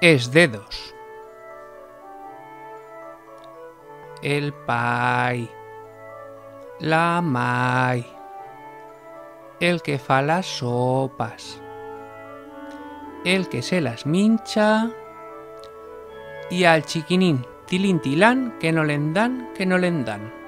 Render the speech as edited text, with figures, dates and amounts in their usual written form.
és dedos. El pai, la mai, el que fa les sopes, el que se les minxa i el xiquinín tilintilant que no l'en dan,